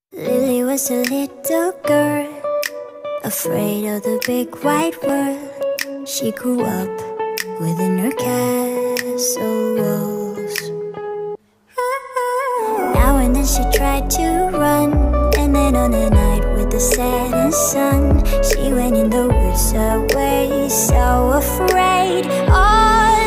Lily was a little girl, afraid of the big white world. She grew up within her castle walls. Now and then she tried to run, and then on a night with the setting sun, she went in the woods away, so afraid, all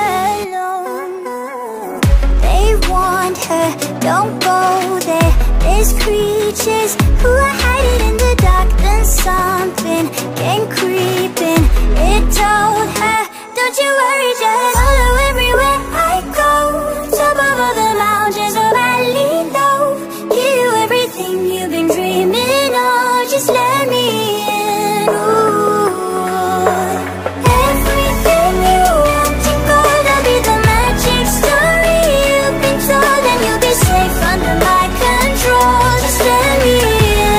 alone. They warned her, don't go there, there's creatures who are hiding in the dark. Then something came creeping, it told her, don't you worry, just follow everywhere I go. Top of all the mountains or valley low, give you everything you've been dreaming of. Just let me in. Ooh. Everything you want to go, that'll be the magic story you've been told, and you'll be safe under my control. Just let me in.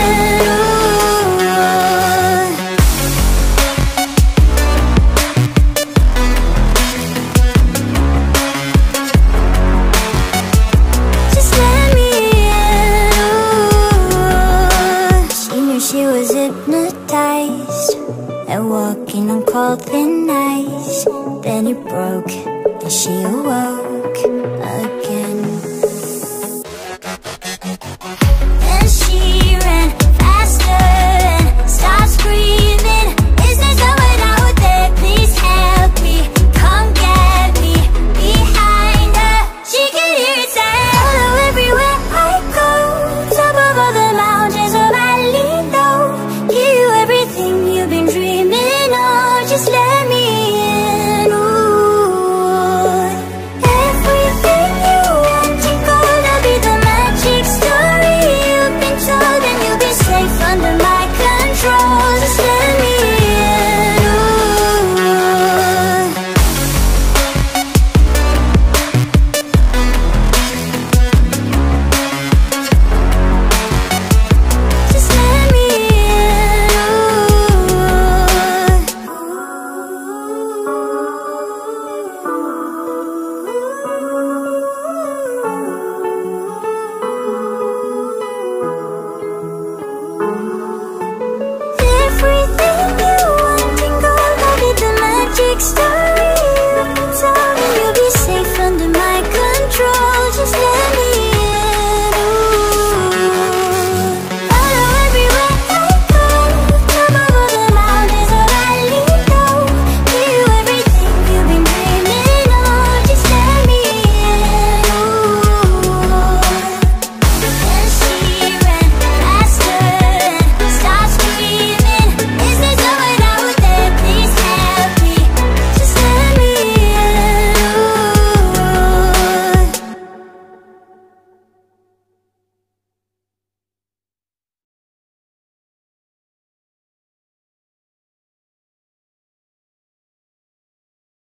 She was hypnotized and walking on cold thin ice. Then it broke and she awoke again.